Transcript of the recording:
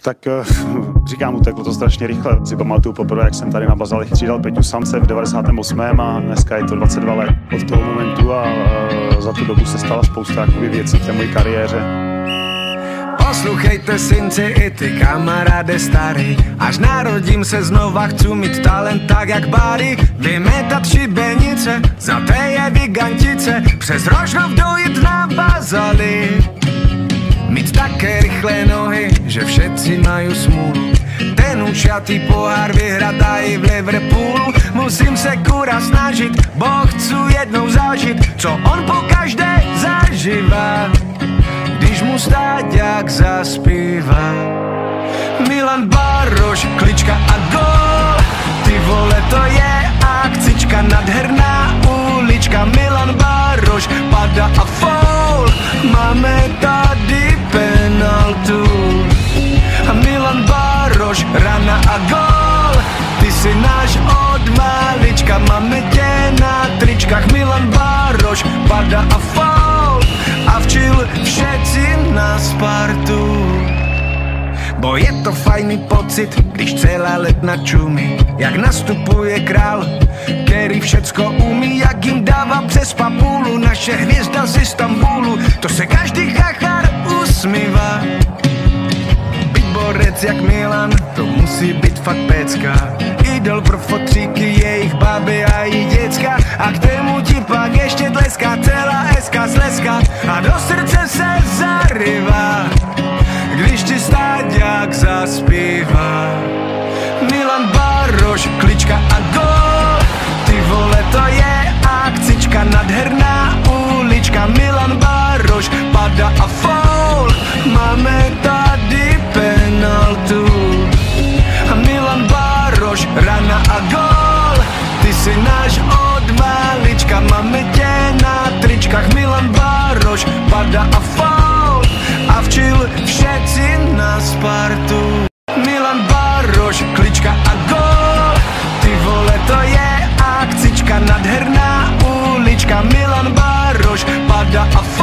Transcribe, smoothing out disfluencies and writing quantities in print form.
Tak říkám, uteklo to strašně rychle. Si pamatuju poprvé, jak jsem tady na bazalech střídal Peťu Samce v 98. a dneska je to 22 let od toho momentu a za tu dobu se stala spousta věcí v té mojí kariéře. Posluchejte synci i ty kamaráde starý, až narodím se znova, chci mít talent tak jak Bary. Vymetat šibenice, za té je gigantice, přes Rožnov dojít na bazaly. Mít také rychlé nohy, že všetci majú smůlu. Ten učatý pohár vyhrát aj v Liverpoolu. Musím se kura snažit, bo chci jednou zažít, co on po každé zažívá, když mu stáďák zaspívá. Milan Baroš, klička a gól, ty vole to je akcička, nadherná ulička. Milan Baroš, pada a foul, máme tady penaltu. A Milan Baroš, rana a gól, ty si náš od malička, máme tě na tričkách. Milan Baroš, pada a foul, a včil všetci na Spartu. Bo je to fajný pocit, když celá letna čumí, jak nastupuje král, který všecko umí, jak jim dává přes papulu naše hvězda z Istanbulu. To se každý chachar usmívá. Být borec jak Milan, to musí být fakt pecka. Idol pro fotříky, jejich baby a i děcka. A k tému ti pak ještě tleská celá SK Slezska a do srdce se zarývá, když ti stáďák zaspívá. Milan Baroš, klička a gól, ty vole to je akcička, nadherná ulička. Milan Baroš, pada a foul, máme tady penaltu. A Milan Baroš, rana a gól, ty si náš od malička, máme tě na tričkách. Milan Baroš, pada a foul, a včil všetci na Spartu. Milan Baroš, klička a gól, ty vole to je akcička, nadherná ulička. Milan Baroš, pada a foul.